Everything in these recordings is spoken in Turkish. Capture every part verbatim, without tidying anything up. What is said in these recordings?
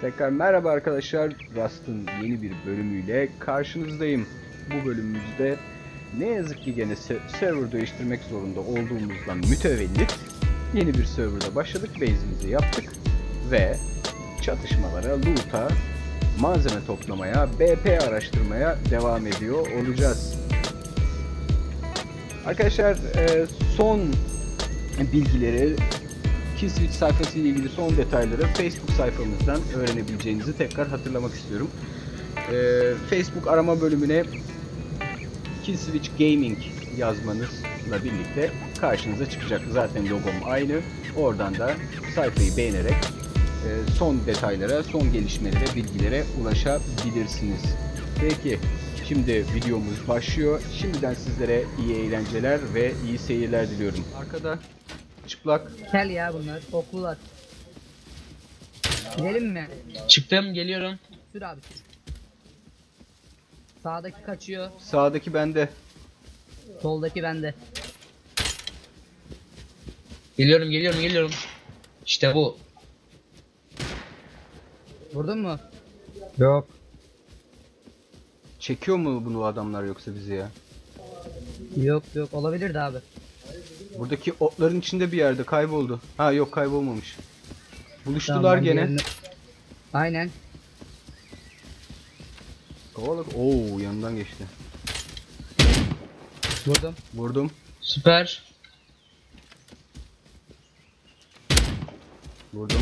Tekrar merhaba arkadaşlar. Rust'ın yeni bir bölümüyle karşınızdayım. Bu bölümümüzde ne yazık ki gene server değiştirmek zorunda olduğumuzdan mütevellit yeni bir serverda başladık. Base'imizi yaptık ve çatışmalara, loot'a, malzeme toplamaya, B P araştırmaya devam ediyor olacağız. Arkadaşlar son bilgileri, Killswitch sayfası ile ilgili son detayları Facebook sayfamızdan öğrenebileceğinizi tekrar hatırlamak istiyorum. Ee, Facebook arama bölümüne Killswitch Gaming yazmanızla birlikte karşınıza çıkacak. Zaten logom aynı. Oradan da sayfayı beğenerek e, son detaylara, son gelişmelere, bilgilere ulaşabilirsiniz. Peki, şimdi videomuz başlıyor. Şimdiden sizlere iyi eğlenceler ve iyi seyirler diliyorum. Arkada çıplak. Gel ya bunlar oklular. Gidelim mi? Çıktım, geliyorum. Sür abi sür. Sağdaki kaçıyor. Sağdaki bende. Soldaki bende. Geliyorum, geliyorum, geliyorum. İşte bu. Vurdun mu? Yok. Çekiyor mu bunu adamlar yoksa bizi ya? Yok yok olabilirdi abi. Buradaki otların içinde bir yerde kayboldu. Ha yok, kaybolmamış. Buluştular Tamam, ben gene. diğerini- Aynen. Kovalık. Oo, yanından geçti. Vurdum. Vurdum. Süper. Vurdum.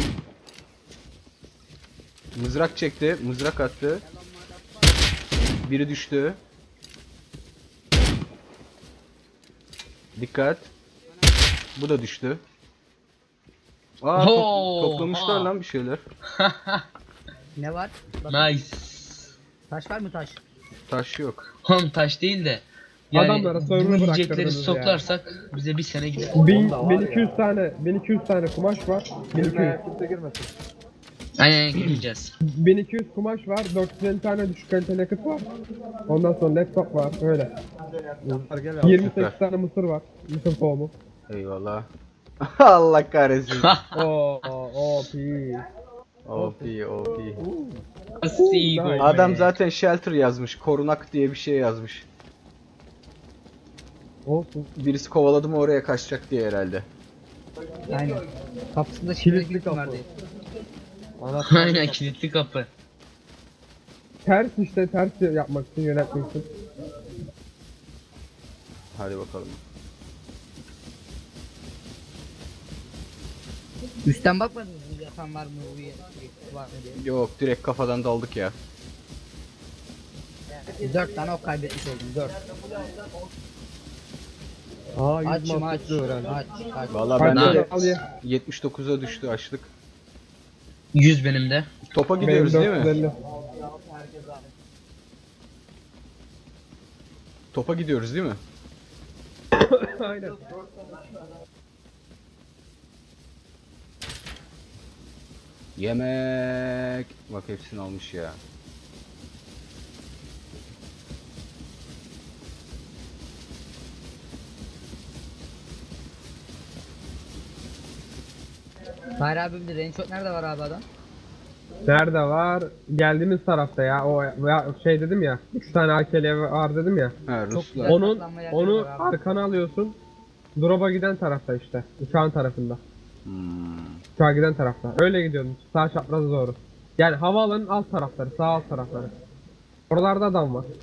Mızrak çekti. Mızrak attı. Biri düştü. Dikkat. Bu da düştü. Aa, to Oo, toplamışlar ha. lan bir şeyler. Ne var? Bak, Nice. taş var mı taş? Taş yok. Oğlum taş değil de. Yani Adamlara bu soyunu yiyecekleri bıraktırdınız ya. stoklarsak bize bir sene gider. bin, bin iki yüz tane, bin iki yüz tane kumaş var. bin iki yüz. Kimse girmesin. Aynen girmeyeceğiz. bin iki yüz kumaş var, dört yüz elli tane düşük kalite yakıt var. Ondan sonra laptop var, öyle. yirmi sekiz Süper. tane mısır var, mısır tohumu. Eyvallah. Allah kahretsin. Oo, O P. O P, O P. Asigo. Adam zaten shelter yazmış. Korunak diye bir şey yazmış. Olsun. Birisi kovaladı mı oraya kaçacak diye herhalde. Aynen. Kapısında Kilitli şifreli kapı. vardı. Aynen kilitli kapı. Ters işte, ters yapmak için, yönetmek için. Hadi bakalım. Üstten bakmadınız mı yatan var mı uyuyor var mı diye. Yok, direkt kafadan daldık ya. Dört tane ok kaybetmiş oldum. Dört. Aa, Aç yüz şunu aç. mantıklı öğrendim. Aç aç. Vallahi Hadi ben de Ben- al ye. yetmiş dokuza düştü açlık. yüz benim de. Topa Benim gidiyoruz değil mi? dört yüz elli. Topa gidiyoruz değil mi? Aynen. Yemek. Bak hepsini almış ya. Hayır abi bir de Range Shot nerede var abi adam? Nerede var? Geldiğimiz tarafta ya. O ya, şey dedim ya. üç tane A K'li var dedim ya. Ha, Çok Ruslar. güzel. Onun saklanma yerleri onu var abi. arkana alıyorsun. Drop'a giden tarafta işte. Uçağın tarafında. Hmm. Uçağa giden tarafta. Öyle gidiyordum. Sağ çapraza doğru. Yani havaalanının alt tarafları, sağ alt tarafları. Oralarda adam var.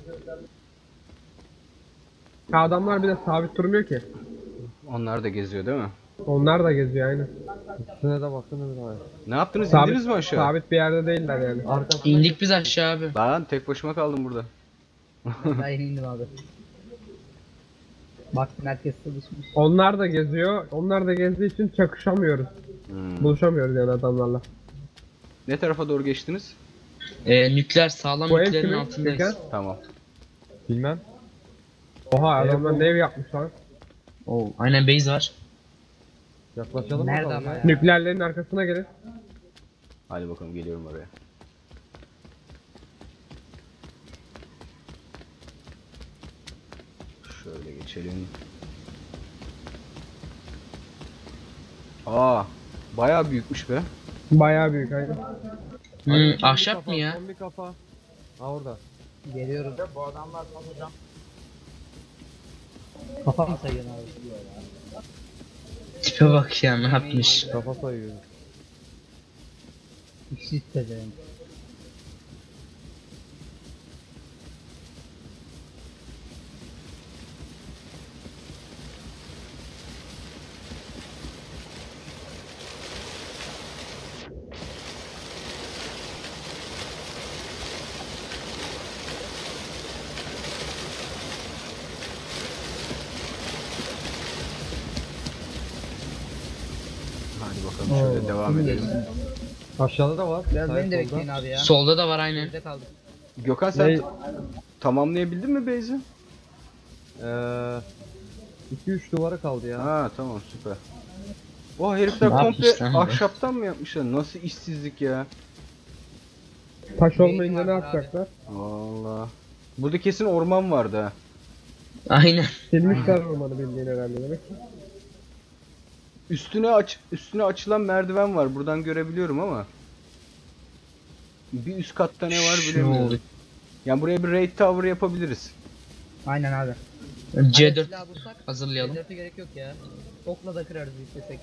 Ya adamlar bir de sabit durmuyor ki. Onlar da geziyor değil mi? Onlar da geziyor aynı. Üstüne de baksana bir daha. Ne yaptınız? Sabit, İndiniz mi aşağı? sabit bir yerde değiller yani. İndik biz aşağı abi. Ben tek başıma kaldım burada. Ben yeni indim abi. Bak merkez çalışmış. Onlar da geziyor. Onlar da gezdiği için çakışamıyoruz. Hmm. Buluşamıyoruz yani adamlarla. Ne tarafa doğru geçtiniz? Ee, nükleer sağlam Bu ev nükleerin kimin? altındayız. Gökhan? Tamam. Bilmem. Oha Ev adamlar bu. ne ev yapmışlar. Oo, aynen base var. Yaklaşalım Nerede bakalım ama ya. ya? Nükleerlerin arkasına gelin. Hadi bakalım, geliyorum oraya. Şöyle geçelim. Aa, bayağı büyükmüş be. Bayağı büyük aynen. Hmm, Hadi, son bir ahşap kafa, mı ya? Son bir kafa. Ha orada. Geliyorum. Bu adamlar hocam. Kafa mı sayıyorsun abi? Tipe bak ya ne yapmış. Kafa sayıyor. İşsiz pezevenk. Hadi bakalım şöyle devam Kim edelim. geçsin? Aşağıda da var. Biraz sağ beni de solda. bekleyin abi ya. Solda da var aynen. Nerede kaldık? Gökhan sen Ne? t- tamamlayabildin mi base'i? Eee... iki üç duvarı kaldı ya. Ha tamam süper. O herifler Ne komple yapmış lan bu? ahşaptan mı yapmışlar? Nasıl işsizlik ya? Taş olmayınca ne Neydi var abi? yapacaklar? Allah. Burada kesin orman vardı ha. Aynen. Silmişler ormanı bildiğin herhalde demek. Üstüne aç üstüne açılan merdiven var. Buradan görebiliyorum ama. Bir üst katta ne var Şu bilemiyorum. oldu. Yani buraya bir raid tower yapabiliriz. Aynen abi. C dört Silah bulsak, hazırlayalım. C dört'e gerek yok ya. Okla da kırarız istesek.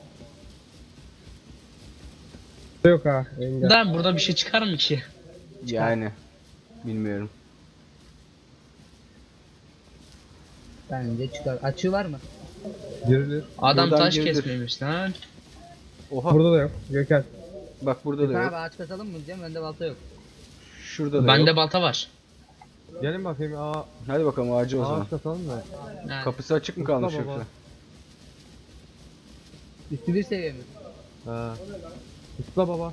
Yok ha engel. Da burada bir şey çıkar mı ki? Yani bilmiyorum. Bence çıkar. Açığı var mı? Girilir. Adam Buradan taş girilir. kesmemiş lan. Oha Burada da yok. Gökhan. bak burada da Gökhan yok. abi ağaç kasalım mı diyeceğim, bende balta yok. Şurada da Bende yok. balta var. Gelin bakayım. Aa, Hadi bakalım ağacı o zaman. ağaç kasalım da. Yani. Kapısı açık mı Usta kalmış baba. yoksa? Üstü bir seviye mi? Ha. Usta baba.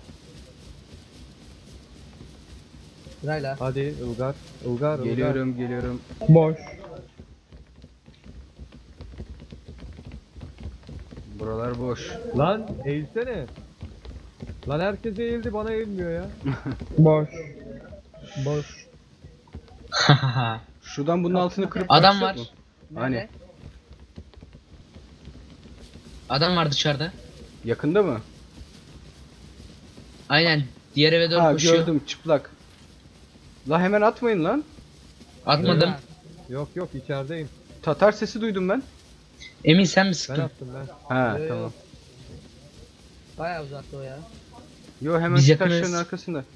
Sırayla. Hadi Ilgar. Ilgar. Ilgar. Geliyorum geliyorum. Boş. Buralar boş. Lan eğilsene. Lan herkes eğildi bana eğilmiyor ya. Boş. Boş. Şuradan bunun altını kırıp Adam kaçsak var. mı? Hani Nerede? Adam var dışarıda. yakında mı? Aynen. Diğer eve doğru Ha koşuyor. gördüm çıplak. La hemen atmayın lan. Atmadım. Ha, Yok yok içerideyim. Tatar sesi duydum ben. Emin sen mi Ben sıktın? attım ben. Ha Yo, yo. tamam. Bayağı uzakta o ya. Yo hemen Biz şu yakınız. taşların arkasında.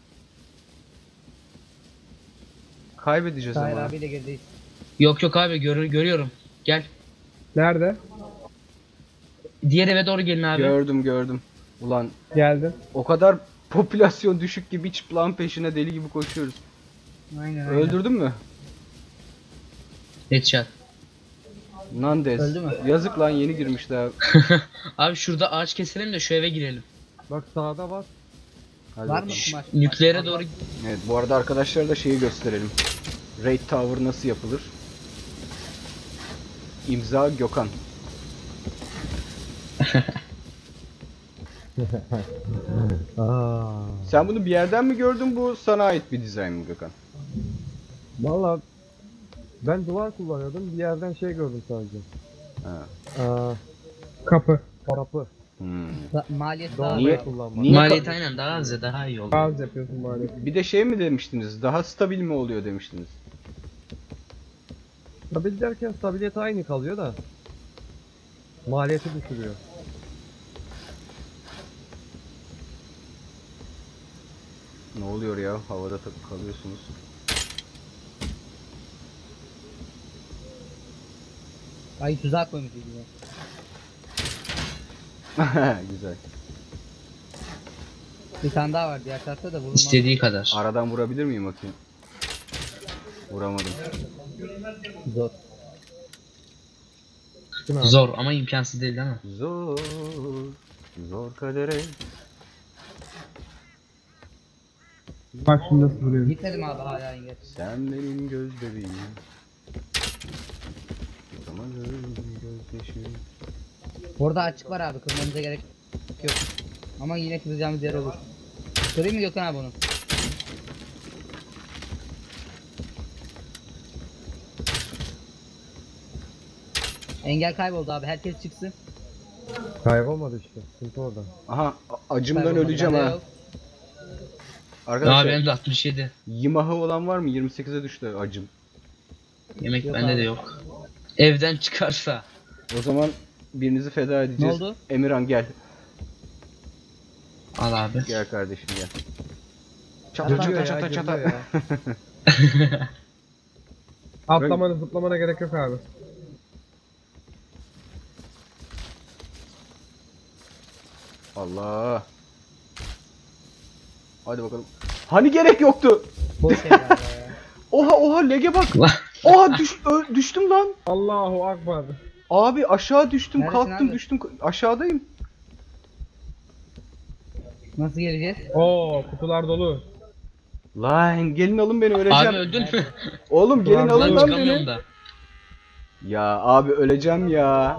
Kaybedeceğiz Tahir ama. abiyle girdiyiz. Yok yok abi gör görüyorum. Gel. Nerede? Diğer eve doğru gelin abi. Gördüm gördüm. Ulan Geldim. o kadar popülasyon düşük gibi çıplağın peşine deli gibi koşuyoruz. Aynen aynen. Öldürdün mü? Headshot. Nandez. Öldü mü? Yazık lan yeni girmiş daha. Abi şurada ağaç keselim de şu eve girelim. Bak sağda var. Hadi Var mı bakalım. kumaş? Nükleere doğru Evet bu arada arkadaşlara da şeyi gösterelim. Raid Tower nasıl yapılır? İmza Gökhan. Aa. Sen bunu bir yerden mi gördün, bu sana ait bir dizayn mı Gökhan? Valla ben duvar kullanıyordum. Bir yerden şey gördüm sadece. Ha. Aa, Kapı. kapı. Hmm. Da- Maliyet daha Doğru Niye? kullanmak. Niye maliyet ka- aynen daha az ya daha iyi oldu. Bazı yapıyorsun maalesef. Bir de şey mi demiştiniz? Daha stabil mi oluyor demiştiniz? Stabil derken stabiliyet aynı kalıyor da. Maliyeti düşürüyor. Ne oluyor ya? Havada takıp kalıyorsunuz. Ay tuzak koymuşuz yine. Güzel. Bir tane daha var diğer tarafta da vurulmaz. İstediği kadar. Aradan vurabilir miyim bakayım? Vuramadım. Zor. Değil mi abi? Zor ama imkansız değil değil mi? Zor. Zor kadere. Bak şimdi nasıl vuruyor. Gitmedim abi hala engel. Sen benim göz bebeğim. Tutamadım gözyaşım. Orada açık var abi, kırmamıza gerek yok. Ama yine kıracağımız yer olur. Kırayım mı Gökhan abi onu? Engel kayboldu abi, herkes çıksın. Kaybolmadı işte. Sıkıntı orada. Aha a- acımdan Kaybolmadı, öleceğim bende ha. yok. Aa Arkadaşlar benim de altmış yedi. Yimahı olan var mı? yirmi sekize düştü acım. Yemek Yok bende abi. de yok. Evden çıkarsa. O zaman birinizi feda edeceğiz. oldu? Emirhan gel. Al abi. Gel kardeşim gel. Çata Geliyor çata ya, çata geliyor çata. ya. Atlamana zıplamana gerek yok abi. Allah. Hadi bakalım. Hani gerek yoktu. Boş ver abi ya. Oha oha lege bak. Lan. Oha düş, ö- düştüm lan. Allahu akbar. Abi aşağı düştüm, Neredesin kalktım, abi? düştüm. Aşağıdayım. Nasıl geleceğiz? Oo kutular dolu. Lan gelin alın beni öleceğim. Abi öldün mü? Oğlum gelin Lan alın Lan lan çıkamıyorum beni. da. Ya abi öleceğim ya.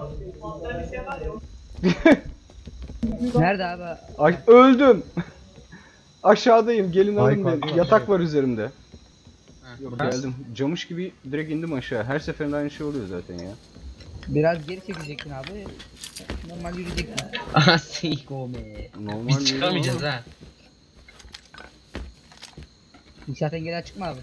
Nerede abi? Ay öldüm. Aşağıdayım. Gelin Ay, alın pardon. beni. Yatak var üzerimde. Ha, Yok ben- geldim. Camış gibi direkt indim aşağı. Her seferinde aynı şey oluyor zaten ya. Biraz geri çekecektin abi. Normal yürüyecektin. Aha siko me. Normal Biz değil çıkamayacağız ama. ha. İnşaat engeli açık mı abi?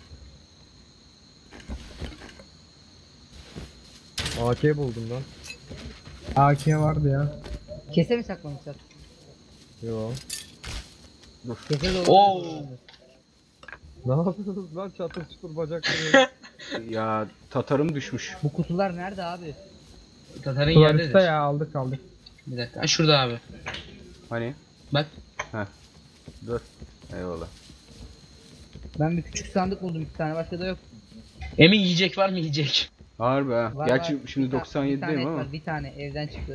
A K buldum lan. A K vardı ya. Kese mi saklamışlar? Yo. Kese doğru. Oo. Ne yapıyorsunuz lan çatır çutur bacakları. Ya tatarım düşmüş. Bu kutular nerede abi? Tatarın Kutular yerdedir. üstte ya aldık aldık. Bir dakika. Ha, şurada abi. Hani? Bak. Dur. Eyvallah. Ben bir küçük sandık buldum iki tane başka da yok. Emin yiyecek var mı yiyecek? Harbi ha. Var, Gerçi var. şimdi Bir ta- bir tane doksan yedideyim et ama. var, bir tane evden çıktı.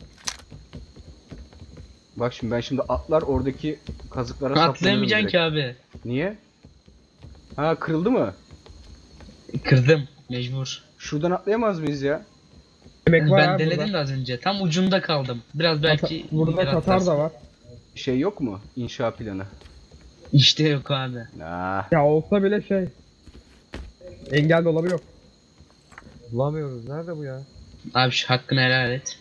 Bak şimdi ben şimdi atlar oradaki kazıklara saplanırım Atlayamayacaksın direkt. ki abi. Niye? Ha kırıldı mı? Kırdım. Mecbur. Şuradan atlayamaz mıyız ya? Yemek var Ben abi denedim burada. de az önce. Tam ucunda kaldım. Biraz belki... Burada yer Tatar atlarsın. da var. Şey yok mu? İnşa planı. İşte yok abi. Ah. Ya olsa bile şey. Engel dolabı yok. Bulamıyoruz. Nerede bu ya? Abi şu hakkını helal et.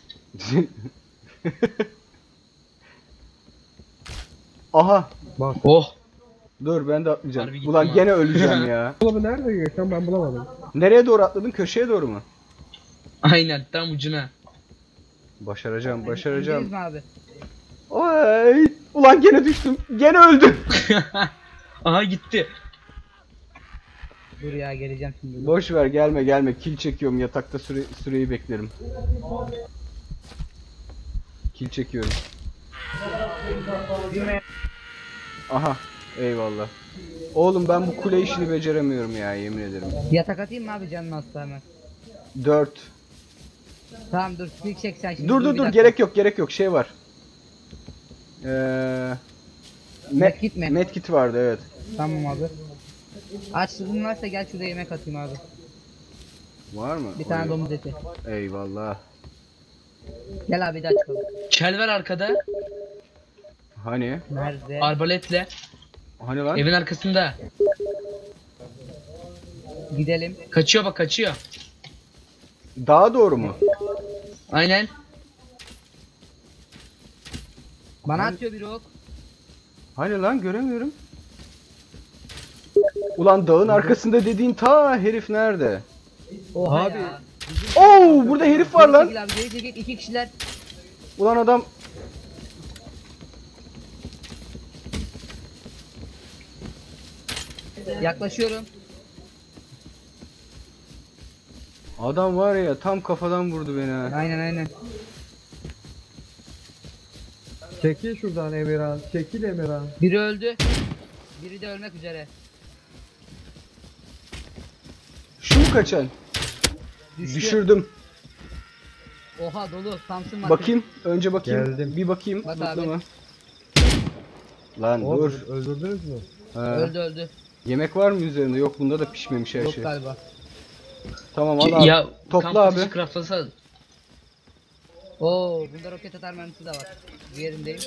Aha. Bak. Oh. Dur ben de atlayacağım. Harbi gittim Ulan abi. gene öleceğim ya. Dolabı nerede Gökhan ben bulamadım. Nereye doğru atladın? Köşeye doğru mu? Aynen tam ucuna. Başaracağım, İndiniz başaracağım. mi abi? Ay, ulan gene düştüm. Gene öldüm. Aha gitti. Dur ya geleceğim şimdi. Boş ver gelme gelme. Kil çekiyorum yatakta süre, süreyi beklerim. Kil çekiyorum. Aha eyvallah. Oğlum ben bu kule işini beceremiyorum ya yemin ederim. Yatak atayım mı abi canın hasta hemen? dört. Tamam dur quick çek sen şimdi. Dur bir dur dur dakika. gerek yok gerek yok şey var. Eee Medkit mi? Medkit vardı evet. Tamam abi. Açlığın varsa gel şurada yemek atayım abi. Var mı? Bir tane Oy, domuz eti. Eyvallah. Gel abi daha çıkalım. Kel var arkada. Hani? Nerede? Arbaletle. Hani lan? Evin arkasında. Gidelim. Kaçıyor bak kaçıyor. Daha doğru mu? Aynen. Bana atıyor bir ok. Hani lan göremiyorum. Ulan dağın arkasında dediğin ta herif nerede? Oha Abi, ya. Oo burada herif var Geri lan. çekil abi geri çekil iki kişiler. Ulan adam Yaklaşıyorum. adam var ya tam kafadan vurdu beni ha. Aynen aynen. Çekil şuradan Emirhan. Çekil Emirhan. Biri öldü. Biri de ölmek üzere. Şu mu kaçan? Düştü. Düşürdüm. Oha dolu. Samsun var. Bakayım. Önce bakayım. Geldim. Bir bakayım. Bak Zıplama. Lan O, dur. öldürdünüz mü? Ha, Öldü öldü. yemek var mı üzerinde? Yok bunda da pişmemiş her Yok şey. galiba. Tamam al abi. Ya Topla kamp abi. ateşi craftlasa Oo bunda roket atar mermisi de var. Diğerindeyim.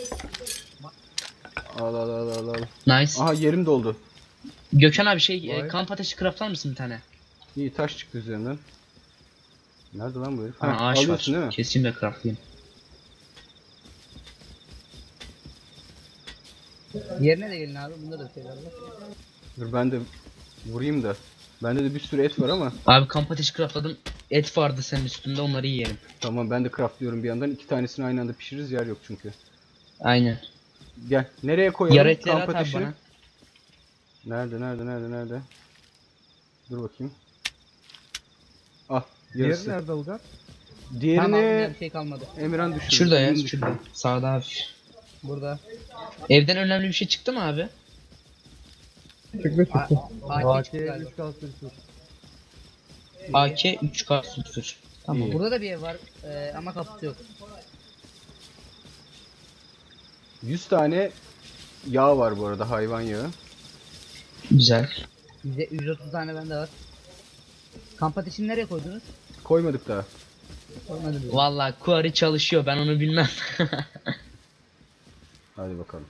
Al al al al al. nice. Aha yerim doldu. Gökhan abi şey e, Vay. kamp ateşi craftlar mısın bir tane? İyi taş çıktı üzerinden. Nerede lan bu herif? Ha, Ha, ağaç var. alıyorsun değil mi? Keseyim de craftlayayım. Yerine de gelin abi. Bunda da bir şeyler var. Dur ben de vurayım da. Bende de bir sürü et var ama. Abi kamp ateşi craftladım. Et vardı senin üstünde, onları yiyelim. Tamam ben de craftlıyorum bir yandan. İki tanesini aynı anda pişiririz, yer yok çünkü. Aynen. Gel. Nereye koyalım? Yarı etleri Kamp at abi ateşi. bana. Nerede nerede nerede nerede? Dur bakayım. Ah Diğeri yarısı. nerede Ilgar? Diğerini Tamam abi bir şey kalmadı. Emirhan düşürdü. Şurada ya, Emin şurada. düşürdü. Sağda hafif. Burada. Evden önemli bir şey çıktı mı abi? Çıktı A çıktı. A K çıktı A K galiba. üç K sürüsü. A K üç K sıfır. Tamam. İyi. Burada da bir ev var ee, ama kapısı yok. yüz tane yağ var bu arada, hayvan yağı. Güzel. Bize yüz otuz tane bende var. Kamp ateşini nereye koydunuz? Koymadık daha. Koymadım. Vallahi Quarry çalışıyor, ben onu bilmem. Hadi bakalım.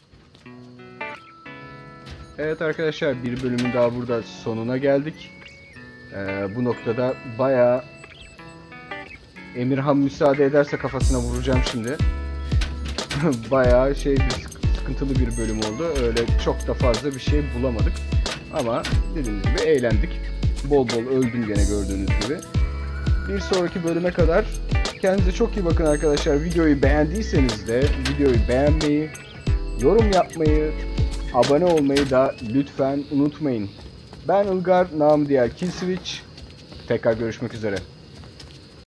Evet arkadaşlar, bir bölümün daha burada sonuna geldik. Ee, bu noktada bayağı Emirhan müsaade ederse kafasına vuracağım şimdi. Bayağı şey bir sık- sıkıntılı bir bölüm oldu. Öyle çok da fazla bir şey bulamadık. Ama dediğimiz gibi eğlendik. Bol bol öldüm gene gördüğünüz gibi. Bir sonraki bölüme kadar kendinize çok iyi bakın arkadaşlar. Videoyu beğendiyseniz de videoyu beğenmeyi, yorum yapmayı, abone olmayı da lütfen unutmayın. Ben Ilgar, namı diğer Killswitch. Tekrar görüşmek üzere.